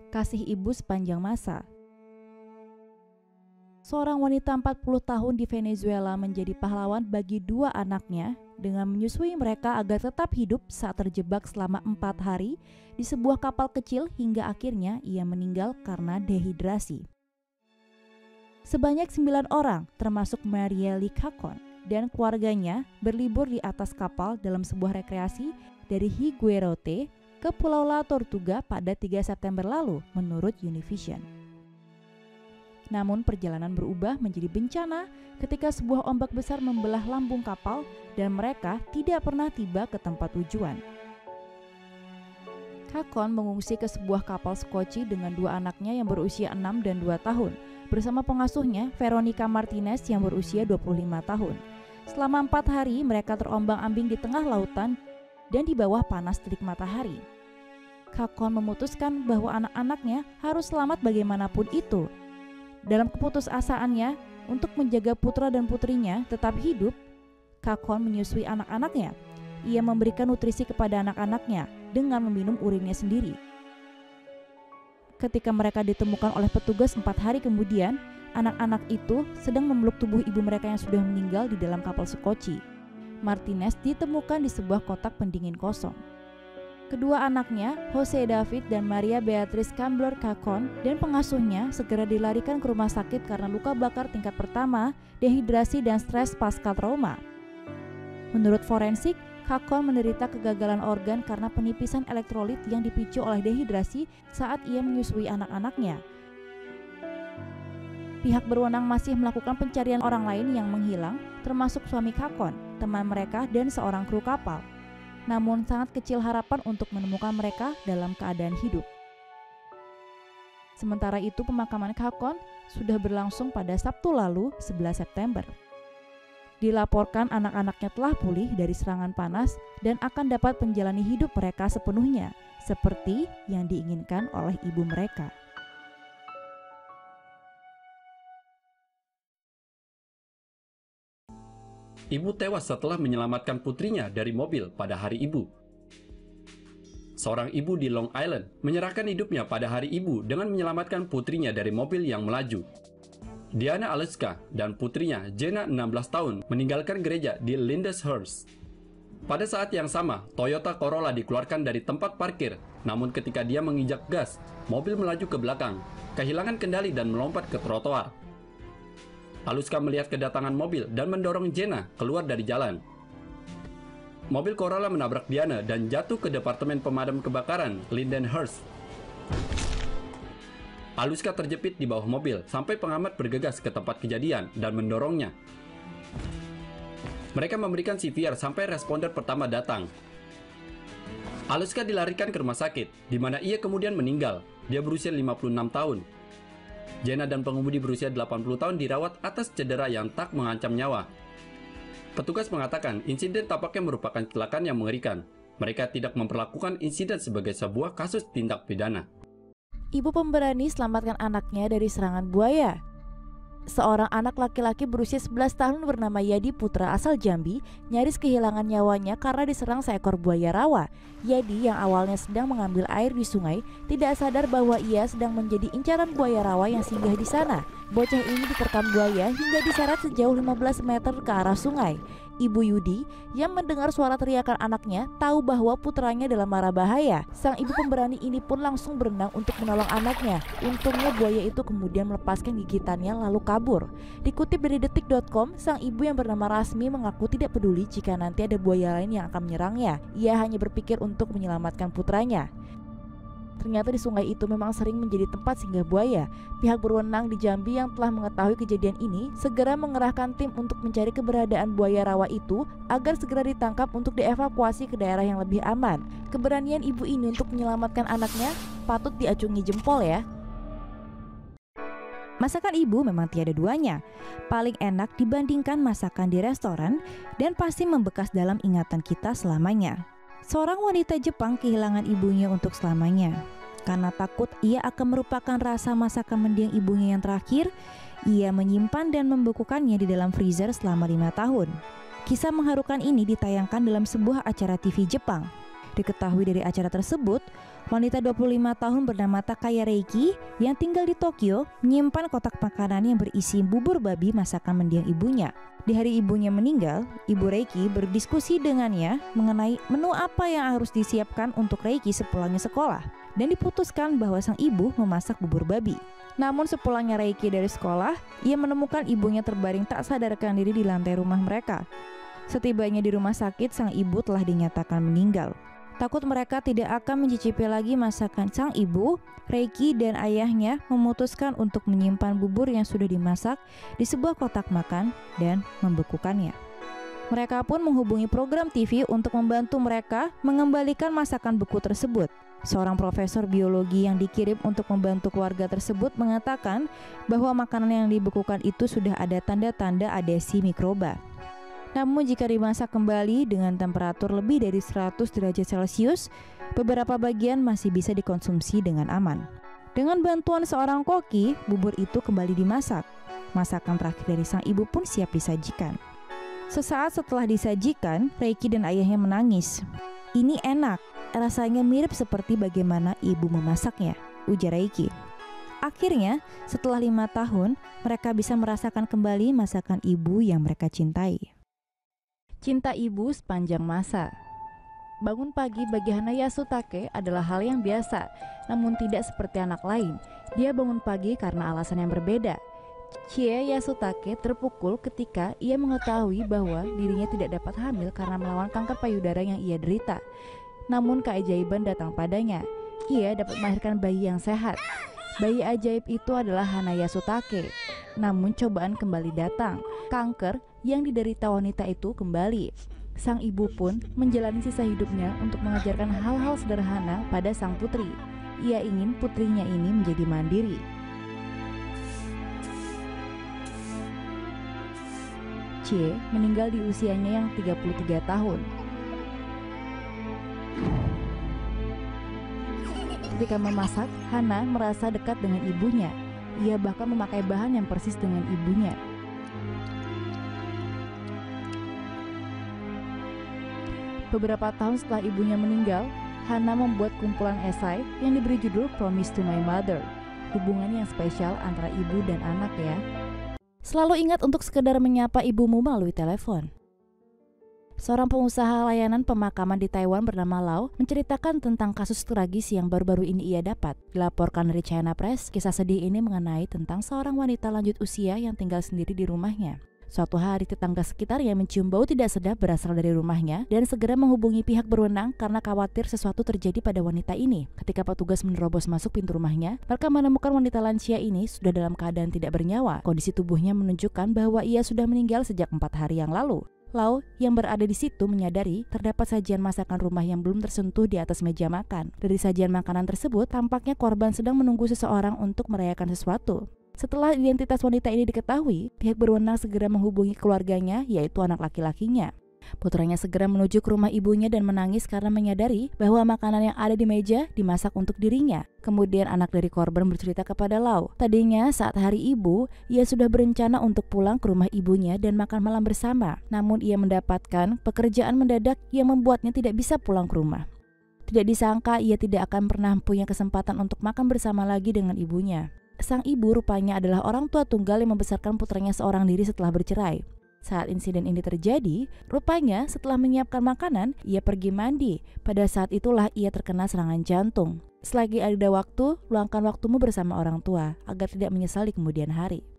Kasih ibu sepanjang masa. Seorang wanita 40 tahun di Venezuela menjadi pahlawan bagi dua anaknya dengan menyusui mereka agar tetap hidup saat terjebak selama 4 hari di sebuah kapal kecil hingga akhirnya ia meninggal karena dehidrasi. Sebanyak 9 orang, termasuk Marieli Chacon dan keluarganya, berlibur di atas kapal dalam sebuah rekreasi dari Higuerote ke Pulau La Tortuga pada 3 September lalu menurut Univision. Namun perjalanan berubah menjadi bencana ketika sebuah ombak besar membelah lambung kapal dan mereka tidak pernah tiba ke tempat tujuan. Chacon mengungsi ke sebuah kapal skoci dengan dua anaknya yang berusia 6 dan 2 tahun bersama pengasuhnya Veronica Martinez yang berusia 25 tahun. Selama 4 hari mereka terombang-ambing di tengah lautan dan di bawah panas terik matahari. Chacon memutuskan bahwa anak-anaknya harus selamat bagaimanapun itu. Dalam keputusasaannya untuk menjaga putra dan putrinya tetap hidup, Chacon menyusui anak-anaknya. Ia memberikan nutrisi kepada anak-anaknya dengan meminum urinnya sendiri. Ketika mereka ditemukan oleh petugas 4 hari kemudian, anak-anak itu sedang memeluk tubuh ibu mereka yang sudah meninggal di dalam kapal skoci. Martinez ditemukan di sebuah kotak pendingin kosong. Kedua anaknya, Jose David dan Maria Beatriz Cambler Chacon dan pengasuhnya segera dilarikan ke rumah sakit karena luka bakar tingkat pertama, dehidrasi dan stres pasca trauma. Menurut forensik, Chacon menderita kegagalan organ karena penipisan elektrolit yang dipicu oleh dehidrasi saat ia menyusui anak-anaknya. Pihak berwenang masih melakukan pencarian orang lain yang menghilang, termasuk suami Chacon, teman mereka, dan seorang kru kapal. Namun sangat kecil harapan untuk menemukan mereka dalam keadaan hidup. Sementara itu pemakaman Chacon sudah berlangsung pada Sabtu lalu 11 September. Dilaporkan anak-anaknya telah pulih dari serangan panas dan akan dapat menjalani hidup mereka sepenuhnya, seperti yang diinginkan oleh ibu mereka. Ibu tewas setelah menyelamatkan putrinya dari mobil pada hari ibu. Seorang ibu di Long Island menyerahkan hidupnya pada hari ibu dengan menyelamatkan putrinya dari mobil yang melaju. Diana Aleska dan putrinya Jenna 16 tahun meninggalkan gereja di Lyndhurst. Pada saat yang sama, Toyota Corolla dikeluarkan dari tempat parkir, namun ketika dia menginjak gas, mobil melaju ke belakang, kehilangan kendali dan melompat ke trotoar. Aluska melihat kedatangan mobil dan mendorong Jenna keluar dari jalan. Mobil Corolla menabrak Diana dan jatuh ke departemen pemadam kebakaran Lyndhurst. Aluska terjepit di bawah mobil sampai pengamat bergegas ke tempat kejadian dan mendorongnya. Mereka memberikan CPR sampai responden pertama datang. Aluska dilarikan ke rumah sakit, di mana ia kemudian meninggal. Dia berusia 56 tahun. Jenna dan pengemudi berusia 80 tahun dirawat atas cedera yang tak mengancam nyawa. Petugas mengatakan insiden tampaknya merupakan kecelakaan yang mengerikan. Mereka tidak memperlakukan insiden sebagai sebuah kasus tindak pidana. Ibu pemberani selamatkan anaknya dari serangan buaya. Seorang anak laki-laki berusia 11 tahun bernama Yadi Putra asal Jambi nyaris kehilangan nyawanya karena diserang seekor buaya rawa. Yadi yang awalnya sedang mengambil air di sungai tidak sadar bahwa ia sedang menjadi incaran buaya rawa yang singgah di sana. Bocah ini diterkam buaya hingga diseret sejauh 15 meter ke arah sungai. Ibu Yudi yang mendengar suara teriakan anaknya tahu bahwa putranya dalam mara bahaya. Sang ibu pemberani ini pun langsung berenang untuk menolong anaknya. Untungnya buaya itu kemudian melepaskan gigitannya lalu kabur. Dikutip dari detik.com, sang ibu yang bernama Rasmi mengaku tidak peduli jika nanti ada buaya lain yang akan menyerangnya. Ia hanya berpikir untuk menyelamatkan putranya. Ternyata di sungai itu memang sering menjadi tempat singgah buaya. Pihak berwenang di Jambi yang telah mengetahui kejadian ini segera mengerahkan tim untuk mencari keberadaan buaya rawa itu agar segera ditangkap untuk dievakuasi ke daerah yang lebih aman. Keberanian ibu ini untuk menyelamatkan anaknya patut diacungi jempol ya. Masakan ibu memang tiada duanya. Paling enak dibandingkan masakan di restoran dan pasti membekas dalam ingatan kita selamanya. Seorang wanita Jepang kehilangan ibunya untuk selamanya. Karena takut ia akan merupakan rasa masakan mendiang ibunya yang terakhir, ia menyimpan dan membekukannya di dalam freezer selama 5 tahun. Kisah mengharukan ini ditayangkan dalam sebuah acara TV Jepang. Diketahui dari acara tersebut, wanita 25 tahun bernama Takaya Reiki yang tinggal di Tokyo menyimpan kotak makanan yang berisi bubur babi masakan mendiang ibunya. Di hari ibunya meninggal, Ibu Reiki berdiskusi dengannya mengenai menu apa yang harus disiapkan untuk Reiki sepulangnya sekolah, dan diputuskan bahwa sang ibu memasak bubur babi. Namun sepulangnya Reiki dari sekolah, ia menemukan ibunya terbaring tak sadarkan diri di lantai rumah mereka. Setibanya di rumah sakit, sang ibu telah dinyatakan meninggal. Takut mereka tidak akan mencicipi lagi masakan sang ibu, Reiki dan ayahnya memutuskan untuk menyimpan bubur yang sudah dimasak di sebuah kotak makan dan membekukannya. Mereka pun menghubungi program TV untuk membantu mereka mengembalikan masakan beku tersebut. Seorang profesor biologi yang dikirim untuk membantu keluarga tersebut mengatakan bahwa makanan yang dibekukan itu sudah ada tanda-tanda adesi mikroba. Namun jika dimasak kembali dengan temperatur lebih dari 100 derajat Celcius, beberapa bagian masih bisa dikonsumsi dengan aman. Dengan bantuan seorang koki, bubur itu kembali dimasak. Masakan terakhir dari sang ibu pun siap disajikan. Sesaat setelah disajikan, Reiki dan ayahnya menangis. "Ini enak, rasanya mirip seperti bagaimana ibu memasaknya," ujar Reiki. Akhirnya, setelah 5 tahun, mereka bisa merasakan kembali masakan ibu yang mereka cintai. Cinta ibu sepanjang masa. Bangun pagi bagi Hana Yasutake adalah hal yang biasa, namun tidak seperti anak lain. Dia bangun pagi karena alasan yang berbeda. Chie Yasutake terpukul ketika ia mengetahui bahwa dirinya tidak dapat hamil karena melawan kanker payudara yang ia derita. Namun keajaiban datang padanya. Ia dapat melahirkan bayi yang sehat. Bayi ajaib itu adalah Hana Yasutake. Namun cobaan kembali datang. Kanker yang diderita wanita itu kembali. Sang ibu pun menjalani sisa hidupnya untuk mengajarkan hal-hal sederhana pada sang putri. Ia ingin putrinya ini menjadi mandiri. Chie meninggal di usianya yang 33 tahun. Ketika memasak, Hana merasa dekat dengan ibunya. Ia bahkan memakai bahan yang persis dengan ibunya. Beberapa tahun setelah ibunya meninggal, Hana membuat kumpulan esai yang diberi judul Promise to My Mother. Hubungan yang spesial antara ibu dan anak ya. Selalu ingat untuk sekedar menyapa ibumu melalui telepon. Seorang pengusaha layanan pemakaman di Taiwan bernama Lau menceritakan tentang kasus tragis yang baru-baru ini ia dapat. Dilaporkan dari China Press, kisah sedih ini mengenai tentang seorang wanita lanjut usia yang tinggal sendiri di rumahnya. Suatu hari tetangga sekitarnya mencium bau tidak sedap berasal dari rumahnya dan segera menghubungi pihak berwenang karena khawatir sesuatu terjadi pada wanita ini. Ketika petugas menerobos masuk pintu rumahnya, mereka menemukan wanita lansia ini sudah dalam keadaan tidak bernyawa. Kondisi tubuhnya menunjukkan bahwa ia sudah meninggal sejak 4 hari yang lalu. Lau yang berada di situ menyadari terdapat sajian masakan rumah yang belum tersentuh di atas meja makan. Dari sajian makanan tersebut, tampaknya korban sedang menunggu seseorang untuk merayakan sesuatu. Setelah identitas wanita ini diketahui, pihak berwenang segera menghubungi keluarganya, yaitu anak laki-lakinya. Putranya segera menuju ke rumah ibunya dan menangis karena menyadari bahwa makanan yang ada di meja dimasak untuk dirinya. Kemudian anak dari korban bercerita kepada Lau. Tadinya saat hari ibu, ia sudah berencana untuk pulang ke rumah ibunya dan makan malam bersama. Namun ia mendapatkan pekerjaan mendadak yang membuatnya tidak bisa pulang ke rumah. Tidak disangka ia tidak akan pernah punya kesempatan untuk makan bersama lagi dengan ibunya. Sang ibu rupanya adalah orang tua tunggal yang membesarkan putranya seorang diri setelah bercerai. Saat insiden ini terjadi, rupanya setelah menyiapkan makanan, ia pergi mandi. Pada saat itulah ia terkena serangan jantung. Selagi ada waktu, luangkan waktumu bersama orang tua agar tidak menyesal di kemudian hari.